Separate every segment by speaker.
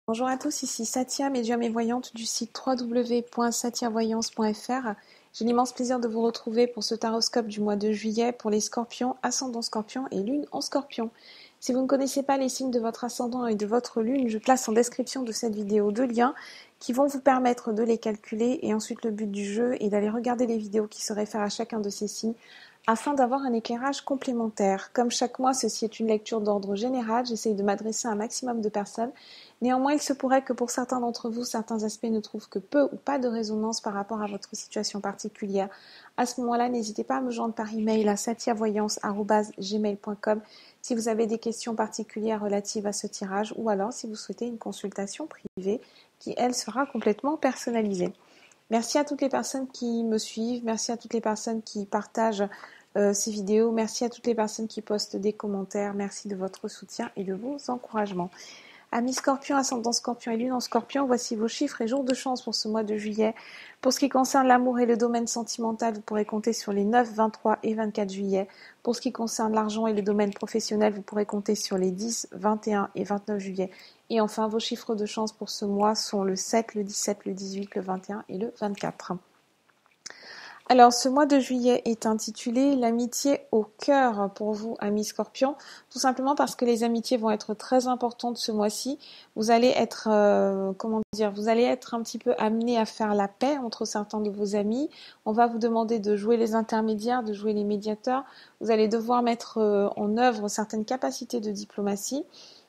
Speaker 1: Bonjour à tous, ici Satia, médium et voyante du site www.satiavoyance.fr. J'ai l'immense plaisir de vous retrouver pour ce taroscope du mois de juillet pour les scorpions, ascendant scorpion et lune en scorpion. Si vous ne connaissez pas les signes de votre ascendant et de votre lune, je place en description de cette vidéo deux liens qui vont vous permettre de les calculer et ensuite le but du jeu est d'aller regarder les vidéos qui se réfèrent à chacun de ces signes afin d'avoir un éclairage complémentaire. Comme chaque mois, ceci est une lecture d'ordre général, j'essaye de m'adresser à un maximum de personnes. Néanmoins, il se pourrait que pour certains d'entre vous, certains aspects ne trouvent que peu ou pas de résonance par rapport à votre situation particulière. À ce moment-là, n'hésitez pas à me joindre par email à satiavoyance@gmail.com si vous avez des questions particulières relatives à ce tirage ou alors si vous souhaitez une consultation privée qui, elle, sera complètement personnalisée. Merci à toutes les personnes qui me suivent, merci à toutes les personnes qui partagent ces vidéos, merci à toutes les personnes qui postent des commentaires, merci de votre soutien et de vos encouragements. Amis Scorpion, ascendant Scorpion et lune en Scorpion, voici vos chiffres et jours de chance pour ce mois de juillet. Pour ce qui concerne l'amour et le domaine sentimental, vous pourrez compter sur les 9, 23 et 24 juillet. Pour ce qui concerne l'argent et le domaine professionnel, vous pourrez compter sur les 10, 21 et 29 juillet. Et enfin, vos chiffres de chance pour ce mois sont le 7, le 17, le 18, le 21 et le 24. Alors, ce mois de juillet est intitulé l'amitié au cœur pour vous, amis Scorpions, tout simplement parce que les amitiés vont être très importantes ce mois-ci. Vous allez être, vous allez être un petit peu amené à faire la paix entre certains de vos amis. On va vous demander de jouer les intermédiaires, de jouer les médiateurs. Vous allez devoir mettre en œuvre certaines capacités de diplomatie.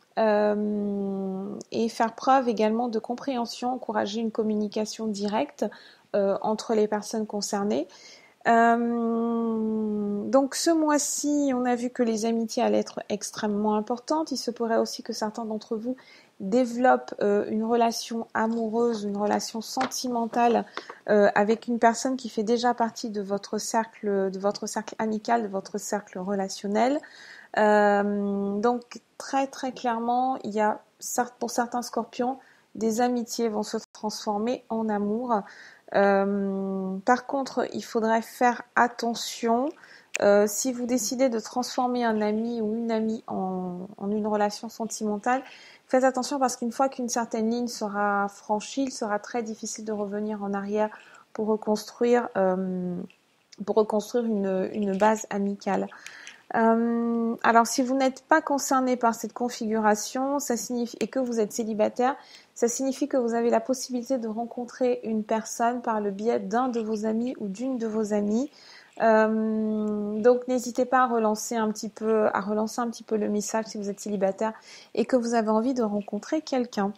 Speaker 1: Et faire preuve également de compréhension, encourager une communication directe entre les personnes concernées. Donc ce mois-ci, on a vu que les amitiés allaient être extrêmement importantes. Il se pourrait aussi que certains d'entre vous développent une relation amoureuse, une relation sentimentale avec une personne qui fait déjà partie de votre cercle amical, de votre cercle relationnel. Donc très très clairement, il y a pour certains scorpions, des amitiés vont se transformer en amour. Par contre, il faudrait faire attention si vous décidez de transformer un ami ou une amie en une relation sentimentale. Faites attention parce qu'une fois qu'une certaine ligne sera franchie, il sera très difficile de revenir en arrière pour reconstruire une base amicale. Alors, si vous n'êtes pas concerné par cette configuration, ça signifie, et que vous êtes célibataire, ça signifie que vous avez la possibilité de rencontrer une personne par le biais d'un de vos amis ou d'une de vos amies. Donc, n'hésitez pas à relancer un petit peu le message si vous êtes célibataire et que vous avez envie de rencontrer quelqu'un.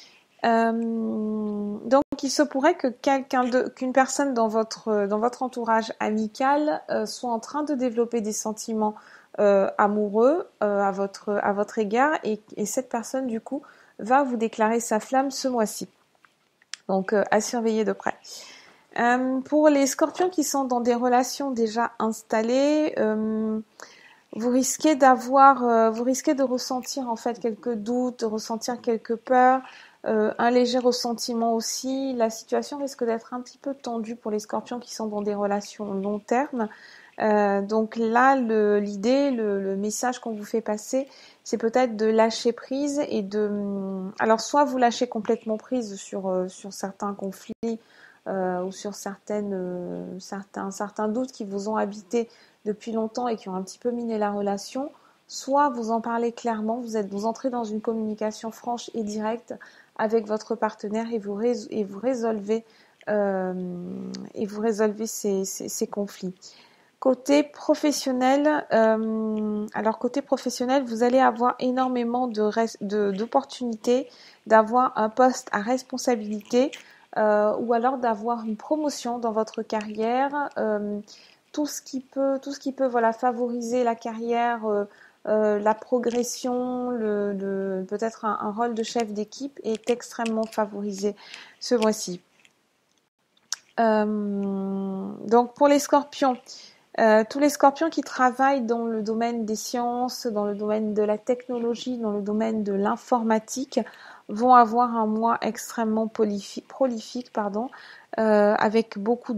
Speaker 1: Donc, il se pourrait que qu'une personne dans votre entourage amical soit en train de développer des sentiments amoureux à votre égard et cette personne du coup va vous déclarer sa flamme ce mois-ci. Donc, à surveiller de près. Pour les Scorpions qui sont dans des relations déjà installées, vous risquez de ressentir en fait quelques doutes, de ressentir quelques peurs. Un léger ressentiment aussi. La situation risque d'être un petit peu tendue pour les Scorpions qui sont dans des relations long terme. Donc là, le message qu'on vous fait passer, c'est peut-être de lâcher prise et alors soit vous lâchez complètement prise sur certains conflits ou sur certains doutes qui vous ont habité depuis longtemps et qui ont un petit peu miné la relation. Soit vous en parlez clairement, vous entrez dans une communication franche et directe avec votre partenaire et vous résolvez ces conflits. Côté professionnel, vous allez avoir énormément d'opportunités d'avoir un poste à responsabilité ou alors d'avoir une promotion dans votre carrière. Tout ce qui peut favoriser la carrière, la progression, peut-être un rôle de chef d'équipe est extrêmement favorisé ce mois-ci. Donc pour les Scorpions, tous les Scorpions qui travaillent dans le domaine des sciences, dans le domaine de la technologie, dans le domaine de l'informatique, vont avoir un mois extrêmement prolifique, avec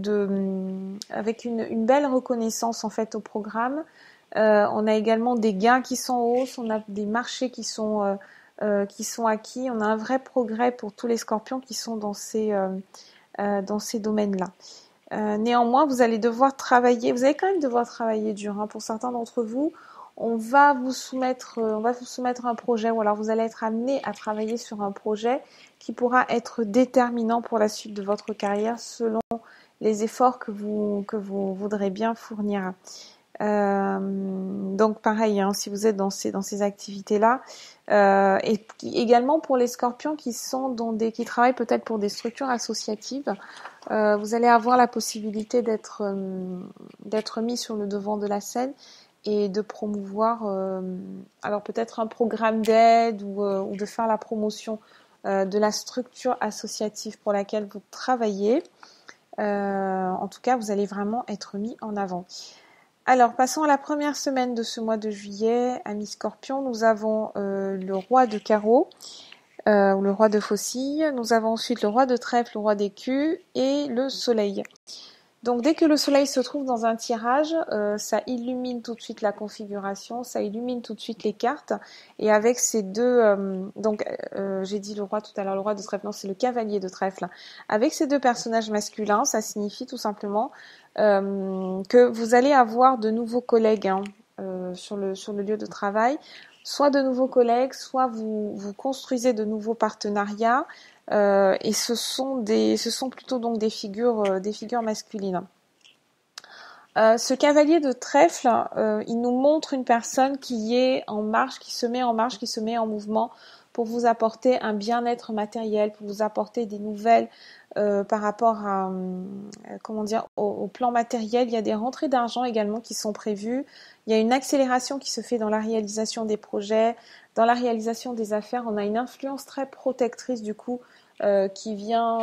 Speaker 1: une belle reconnaissance en fait au programme. On a également des gains qui sont en hausse, on a des marchés qui sont qui sont acquis. On a un vrai progrès pour tous les scorpions qui sont dans ces domaines-là. Néanmoins, vous allez devoir travailler, vous allez quand même devoir travailler dur, hein. Pour certains d'entre vous, on va vous soumettre un projet, ou alors vous allez être amené à travailler sur un projet qui pourra être déterminant pour la suite de votre carrière selon les efforts que vous voudrez bien fournir. Donc pareil, hein, si vous êtes dans ces activités-là, et également pour les scorpions qui travaillent peut-être pour des structures associatives, vous allez avoir la possibilité d'être mis sur le devant de la scène et de promouvoir, alors peut-être un programme d'aide ou de faire la promotion de la structure associative pour laquelle vous travaillez. En tout cas, vous allez vraiment être mis en avant. Alors, passons à la première semaine de ce mois de juillet. Amis Scorpions, nous avons le roi de carreau, ou le roi de faucille. Nous avons ensuite le roi de trèfle, le roi d'écu et le soleil. Donc, dès que le soleil se trouve dans un tirage, ça illumine tout de suite la configuration, ça illumine tout de suite les cartes. Et avec ces deux... j'ai dit le roi tout à l'heure, le roi de trèfle, non, c'est le cavalier de trèfle. Avec ces deux personnages masculins, ça signifie tout simplement que vous allez avoir de nouveaux collègues sur le lieu de travail, soit de nouveaux collègues, soit vous construisez de nouveaux partenariats, et ce sont plutôt donc des figures masculines. Ce cavalier de trèfle, il nous montre une personne qui est en marche, qui se met en mouvement pour vous apporter un bien-être matériel, pour vous apporter des nouvelles par rapport à, au plan matériel. Il y a des rentrées d'argent également qui sont prévues. Il y a une accélération qui se fait dans la réalisation des projets, dans la réalisation des affaires. On a une influence très protectrice du coup qui vient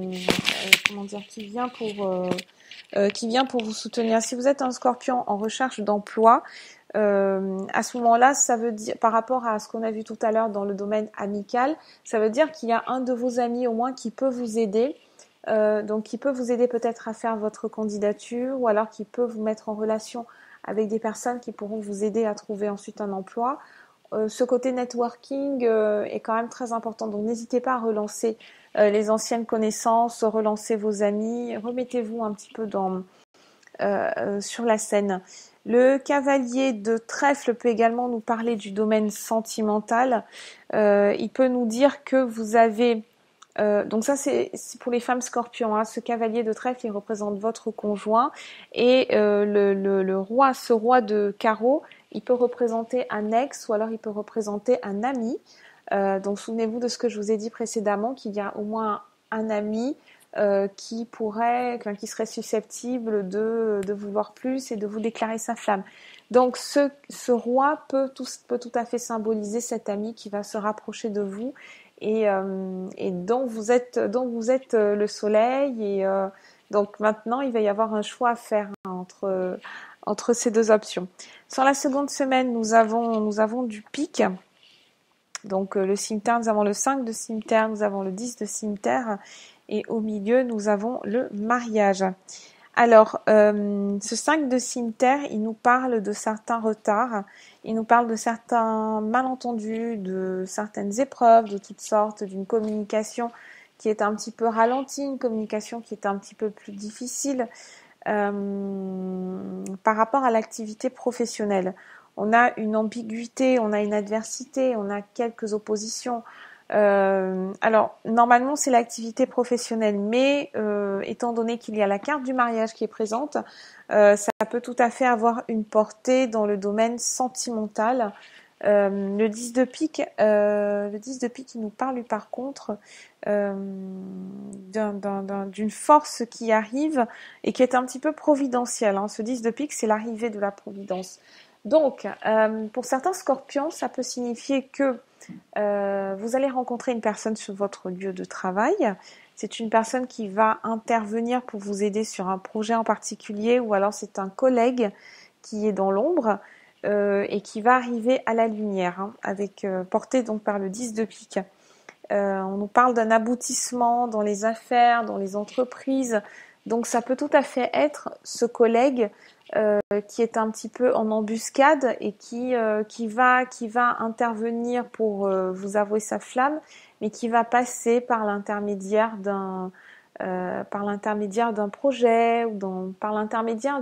Speaker 1: pour vous soutenir. Si vous êtes un scorpion en recherche d'emploi, à ce moment-là, ça veut dire, par rapport à ce qu'on a vu tout à l'heure dans le domaine amical, ça veut dire qu'il y a un de vos amis au moins qui peut vous aider, donc qui peut vous aider peut-être à faire votre candidature, ou alors qui peut vous mettre en relation avec des personnes qui pourront vous aider à trouver ensuite un emploi. Ce côté networking est quand même très important, donc n'hésitez pas à relancer les anciennes connaissances, relancer vos amis, remettez-vous un petit peu sur la scène. Le cavalier de trèfle peut également nous parler du domaine sentimental. Il peut nous dire que vous avez... donc ça c'est pour les femmes scorpions, hein. Ce cavalier de trèfle, il représente votre conjoint. Et ce roi de carreau, il peut représenter un ex ou alors il peut représenter un ami. Donc souvenez-vous de ce que je vous ai dit précédemment, qu'il y a au moins un ami qui serait susceptible de vous voir plus et de vous déclarer sa flamme. Donc ce roi peut tout à fait symboliser cet ami qui va se rapprocher de vous et dont vous êtes le soleil. Et donc maintenant il va y avoir un choix à faire entre ces deux options. Sur la seconde semaine, nous avons du pic. Donc le cimetière, nous avons le 5 de cimetière, nous avons le 10 de cimetière, et au milieu nous avons le mariage. Alors ce 5 de cimetière, il nous parle de certains retards, il nous parle de certains malentendus, de certaines épreuves de toutes sortes, d'une communication qui est un petit peu ralentie, une communication qui est un petit peu plus difficile par rapport à l'activité professionnelle. On a une ambiguïté, on a une adversité, on a quelques oppositions. Alors, normalement, c'est l'activité professionnelle, mais étant donné qu'il y a la carte du mariage qui est présente, ça peut tout à fait avoir une portée dans le domaine sentimental. Le 10 de pique, il nous parle par contre d'une force qui arrive et qui est un petit peu providentielle, hein. Ce 10 de pique, c'est l'arrivée de la providence. Donc, pour certains scorpions, ça peut signifier que vous allez rencontrer une personne sur votre lieu de travail. C'est une personne qui va intervenir pour vous aider sur un projet en particulier, ou alors c'est un collègue qui est dans l'ombre et qui va arriver à la lumière, hein, porté donc par le 10 de pique. On nous parle d'un aboutissement dans les affaires, dans les entreprises. Donc ça peut tout à fait être ce collègue qui est un petit peu en embuscade et qui va intervenir pour vous avouer sa flamme, mais qui va passer par l'intermédiaire d'un projet ou par l'intermédiaire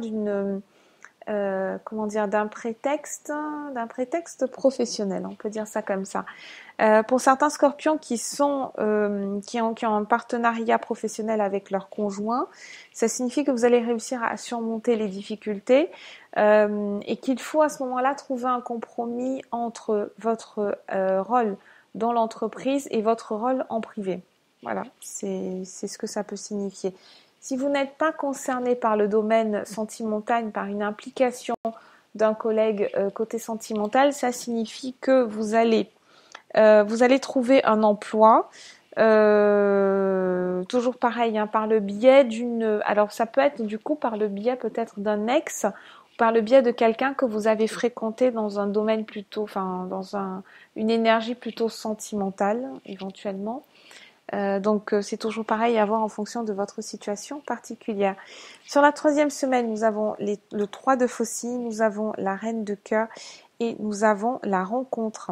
Speaker 1: d'un prétexte professionnel, on peut dire ça comme ça. Pour certains scorpions qui ont un partenariat professionnel avec leur conjoint, ça signifie que vous allez réussir à surmonter les difficultés et qu'il faut à ce moment-là trouver un compromis entre votre rôle dans l'entreprise et votre rôle en privé. Voilà, c'est ce que ça peut signifier. Si vous n'êtes pas concerné par le domaine sentimental, par une implication d'un collègue côté sentimental, ça signifie que vous allez trouver un emploi, toujours pareil, hein, par le biais alors ça peut être du coup par le biais peut-être d'un ex, par le biais de quelqu'un que vous avez fréquenté dans un domaine plutôt, une énergie plutôt sentimentale éventuellement. Donc c'est toujours pareil à voir en fonction de votre situation particulière. Sur la 3e semaine, nous avons le 3 de faucille, nous avons la reine de cœur et nous avons la rencontre.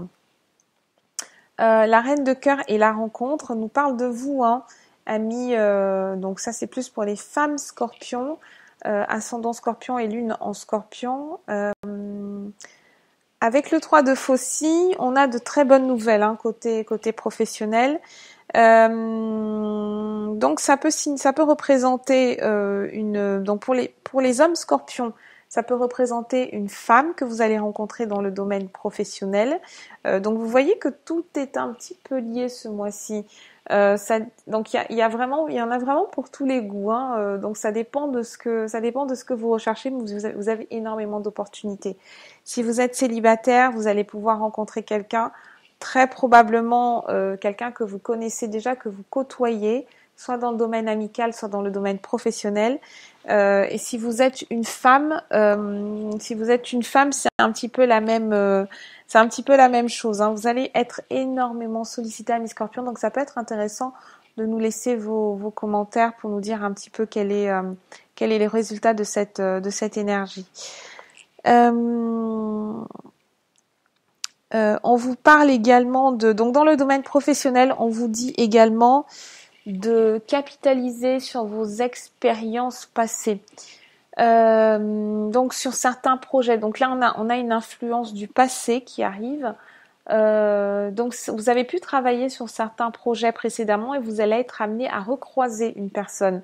Speaker 1: La reine de cœur et la rencontre nous parlent de vous, hein, amis. Donc ça c'est plus pour les femmes scorpions, ascendant scorpion et lune en scorpion. Avec le 3 de faucille, on a de très bonnes nouvelles, hein, côté professionnel. Donc ça peut représenter donc pour les hommes scorpions, ça peut représenter une femme que vous allez rencontrer dans le domaine professionnel. Donc vous voyez que tout est un petit peu lié ce mois-ci. Donc il y en a vraiment pour tous les goûts, hein. Donc ça dépend de ce que vous recherchez, mais vous avez énormément d'opportunités. Si vous êtes célibataire, vous allez pouvoir rencontrer quelqu'un, très probablement quelqu'un que vous connaissez déjà, que vous côtoyez, soit dans le domaine amical, soit dans le domaine professionnel. Et si vous êtes une femme, c'est un petit peu la même chose, hein. Vous allez être énormément sollicité, amis Scorpions, donc ça peut être intéressant de nous laisser vos commentaires pour nous dire un petit peu quel est le résultat de cette énergie. On vous parle également donc dans le domaine professionnel, on vous dit également de capitaliser sur vos expériences passées. Donc sur certains projets. Donc là on a une influence du passé qui arrive. Donc vous avez pu travailler sur certains projets précédemment et vous allez être amené à recroiser une personne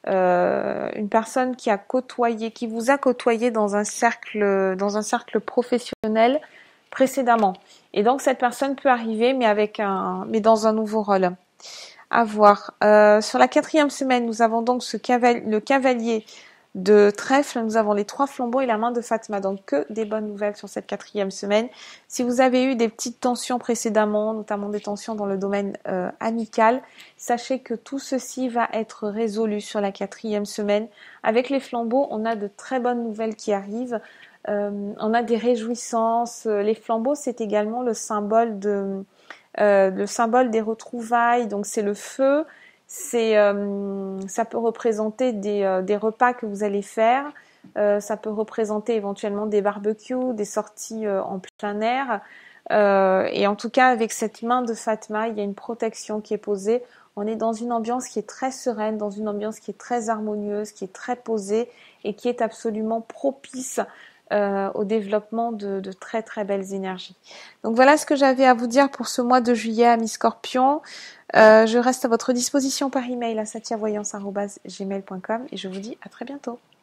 Speaker 1: qui vous a côtoyé dans un cercle professionnel précédemment. Et donc cette personne peut arriver mais dans un nouveau rôle. À voir. Sur la 4e semaine, nous avons donc le cavalier de trèfle, nous avons les 3 flambeaux et la main de Fatma. Donc que des bonnes nouvelles sur cette 4e semaine. Si vous avez eu des petites tensions précédemment, notamment des tensions dans le domaine amical, sachez que tout ceci va être résolu sur la 4e semaine. Avec les flambeaux, on a de très bonnes nouvelles qui arrivent. On a des réjouissances. Les flambeaux, c'est également le symbole des retrouvailles, donc c'est le feu, ça peut représenter des repas que vous allez faire, ça peut représenter éventuellement des barbecues, des sorties en plein air, et en tout cas avec cette main de Fatma, il y a une protection qui est posée. On est dans une ambiance qui est très sereine, dans une ambiance qui est très harmonieuse, qui est très posée et qui est absolument propice au développement de très très belles énergies. Donc voilà ce que j'avais à vous dire pour ce mois de juillet, amis Scorpions. Je reste à votre disposition par email à satiavoyance@gmail.com et je vous dis à très bientôt.